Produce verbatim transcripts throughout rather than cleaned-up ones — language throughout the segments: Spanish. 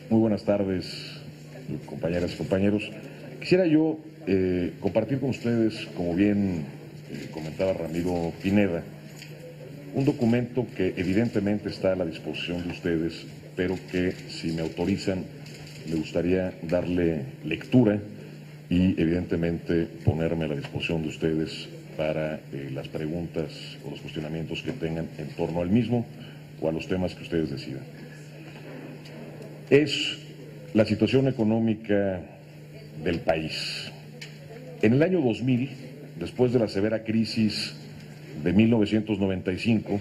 Muy buenas tardes, compañeras y compañeros. Quisiera yo eh, compartir con ustedes, como bien eh, comentaba Ramiro Pineda, un documento que evidentemente está a la disposición de ustedes, pero que, si me autorizan, me gustaría darle lectura y evidentemente ponerme a la disposición de ustedes para eh, las preguntas o los cuestionamientos que tengan en torno al mismo o a los temas que ustedes decidan. Es la situación económica del país. En el año dos mil, después de la severa crisis de mil novecientos noventa y cinco,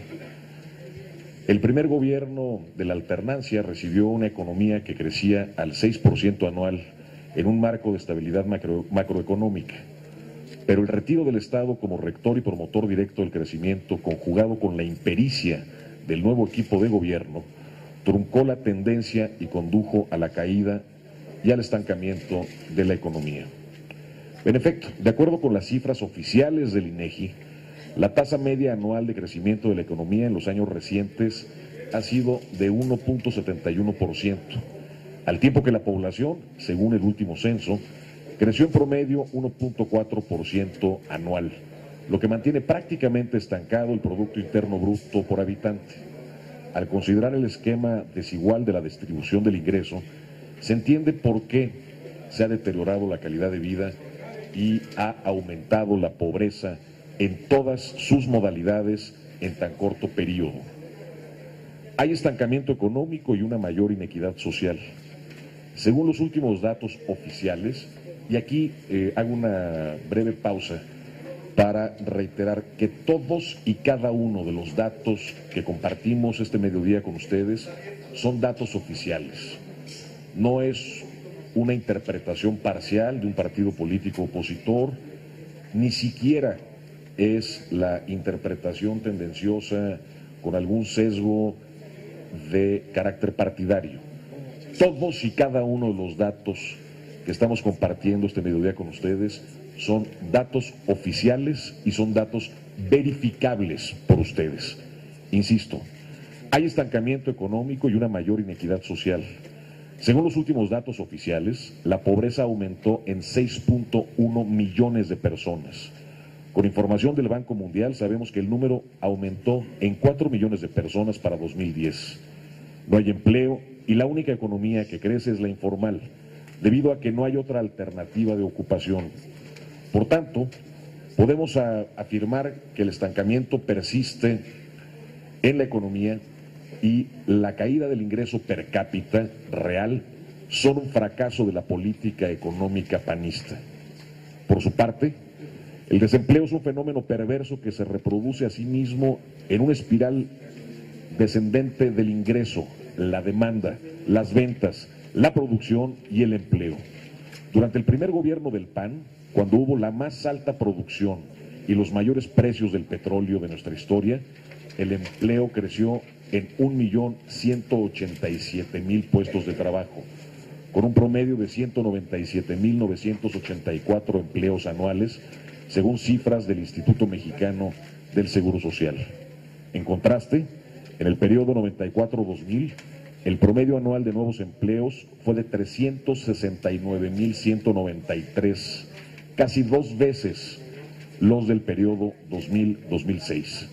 el primer gobierno de la alternancia recibió una economía que crecía al seis por ciento anual en un marco de estabilidad macro, macroeconómica. Pero el retiro del Estado como rector y promotor directo del crecimiento, conjugado con la impericia del nuevo equipo de gobierno, truncó la tendencia y condujo a la caída y al estancamiento de la economía. En efecto, de acuerdo con las cifras oficiales del INEGI, la tasa media anual de crecimiento de la economía en los años recientes ha sido de uno punto setenta y uno por ciento, al tiempo que la población, según el último censo, creció en promedio uno punto cuatro por ciento anual, lo que mantiene prácticamente estancado el Producto Interno Bruto por habitante. Al considerar el esquema desigual de la distribución del ingreso, se entiende por qué se ha deteriorado la calidad de vida y ha aumentado la pobreza en todas sus modalidades en tan corto periodo. Hay estancamiento económico y una mayor inequidad social. Según los últimos datos oficiales, y aquí eh, hago una breve pausa para reiterar que todos y cada uno de los datos que compartimos este mediodía con ustedes son datos oficiales. No es una interpretación parcial de un partido político opositor, ni siquiera es la interpretación tendenciosa con algún sesgo de carácter partidario. Todos y cada uno de los datos que estamos compartiendo este mediodía con ustedes son datos oficiales y son datos verificables por ustedes. Insisto, hay estancamiento económico y una mayor inequidad social. Según los últimos datos oficiales, la pobreza aumentó en seis punto uno millones de personas. Con información del Banco Mundial sabemos que el número aumentó en cuatro millones de personas para dos mil diez. No hay empleo y la única economía que crece es la informal, debido a que no hay otra alternativa de ocupación. Por tanto, podemos a, afirmar que el estancamiento persiste en la economía y la caída del ingreso per cápita real son un fracaso de la política económica panista. Por su parte, el desempleo es un fenómeno perverso que se reproduce a sí mismo en una espiral descendente del ingreso, la demanda, las ventas, la producción y el empleo. Durante el primer gobierno del P A N, cuando hubo la más alta producción y los mayores precios del petróleo de nuestra historia, el empleo creció en un millón ciento ochenta y siete mil puestos de trabajo, con un promedio de ciento noventa y siete mil novecientos ochenta y cuatro empleos anuales, según cifras del Instituto Mexicano del Seguro Social. En contraste, en el periodo noventa y cuatro a dos mil, el promedio anual de nuevos empleos fue de trescientos sesenta y nueve mil ciento noventa y tres, casi dos veces los del periodo dos mil a dos mil seis.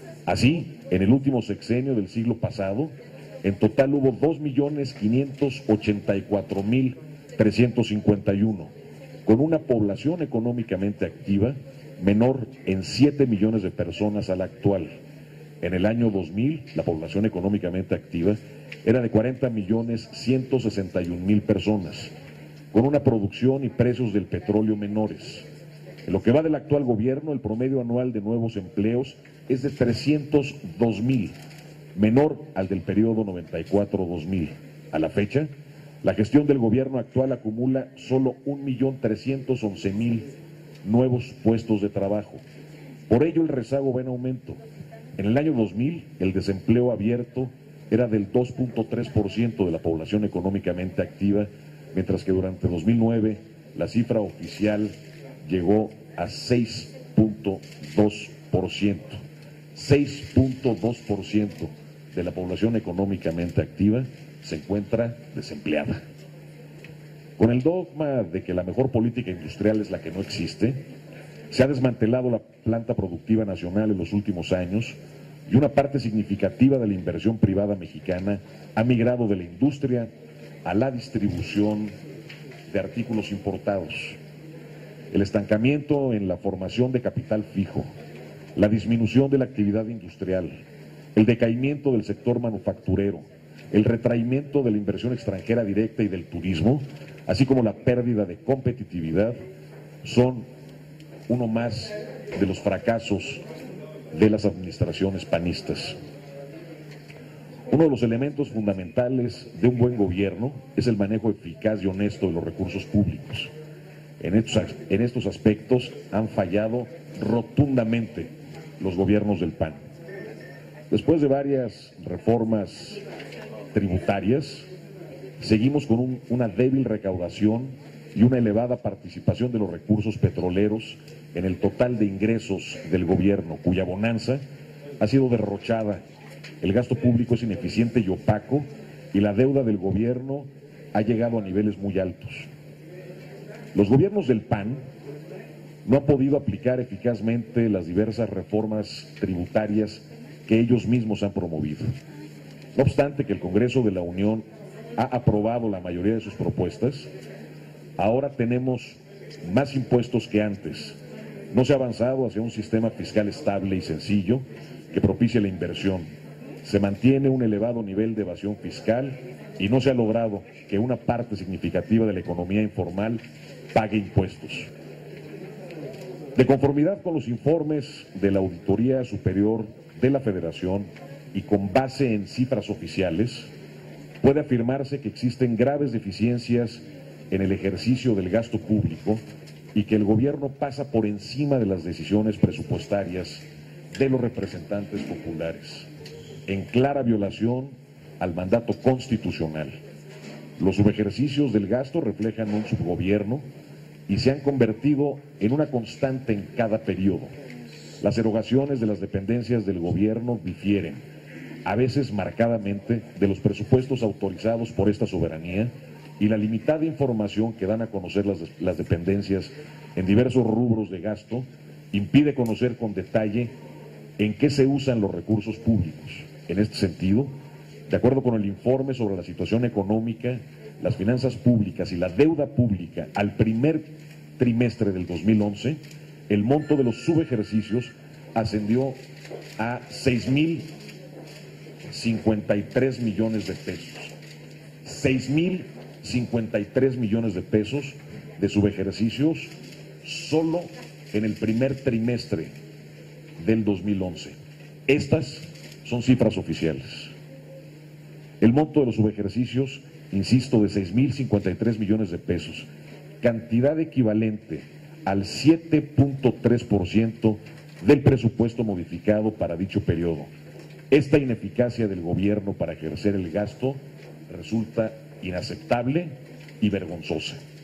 Así, en el último sexenio del siglo pasado, en total hubo dos millones quinientos ochenta y cuatro mil trescientos cincuenta y uno, con una población económicamente activa menor en siete millones de personas a la actual. En el año dos mil, la población económicamente activa era de cuarenta millones ciento sesenta y un mil personas, con una producción y precios del petróleo menores. En lo que va del actual gobierno, el promedio anual de nuevos empleos es de trescientos dos mil, menor al del periodo noventa y cuatro a dos mil. A la fecha, la gestión del gobierno actual acumula solo un millón trescientos once mil nuevos puestos de trabajo. Por ello, el rezago va en aumento. En el año dos mil, el desempleo abierto era del dos punto tres por ciento de la población económicamente activa, mientras que durante dos mil nueve la cifra oficial llegó a seis punto dos por ciento. seis punto dos por ciento de la población económicamente activa se encuentra desempleada. Con el dogma de que la mejor política industrial es la que no existe, se ha desmantelado la planta productiva nacional en los últimos años y una parte significativa de la inversión privada mexicana ha migrado de la industria a la distribución de artículos importados. El estancamiento en la formación de capital fijo, la disminución de la actividad industrial, el decaimiento del sector manufacturero, el retraimiento de la inversión extranjera directa y del turismo, así como la pérdida de competitividad, son uno más de los fracasos de las administraciones panistas. Uno de los elementos fundamentales de un buen gobierno es el manejo eficaz y honesto de los recursos públicos. En estos, en estos aspectos han fallado rotundamente los gobiernos del P A N. Después de varias reformas tributarias, seguimos con un, una débil recaudación y una elevada participación de los recursos petroleros en el total de ingresos del gobierno, cuya bonanza ha sido derrochada. El gasto público es ineficiente y opaco y la deuda del gobierno ha llegado a niveles muy altos. Los gobiernos del P A N no han podido aplicar eficazmente las diversas reformas tributarias que ellos mismos han promovido. No obstante que el Congreso de la Unión ha aprobado la mayoría de sus propuestas, ahora tenemos más impuestos que antes. No se ha avanzado hacia un sistema fiscal estable y sencillo que propicie la inversión. Se mantiene un elevado nivel de evasión fiscal y no se ha logrado que una parte significativa de la economía informal pague impuestos. De conformidad con los informes de la Auditoría Superior de la Federación y con base en cifras oficiales, puede afirmarse que existen graves deficiencias en el ejercicio del gasto público y que el gobierno pasa por encima de las decisiones presupuestarias de los representantes populares, en clara violación al mandato constitucional. Los subejercicios del gasto reflejan un subgobierno y se han convertido en una constante en cada periodo. Las erogaciones de las dependencias del gobierno difieren, a veces marcadamente, de los presupuestos autorizados por esta soberanía, y la limitada información que dan a conocer las, las dependencias en diversos rubros de gasto impide conocer con detalle en qué se usan los recursos públicos. En este sentido, de acuerdo con el informe sobre la situación económica, las finanzas públicas y la deuda pública al primer trimestre del dos mil once, el monto de los subejercicios ascendió a seis mil cincuenta y tres millones de pesos. seis mil cincuenta y tres millones de pesos de subejercicios solo en el primer trimestre del dos mil once. Estas son cifras oficiales. El monto de los subejercicios, insisto, de seis mil cincuenta y tres millones de pesos, cantidad equivalente al siete punto tres por ciento del presupuesto modificado para dicho periodo. Esta ineficacia del gobierno para ejercer el gasto resulta inaceptable y vergonzosa.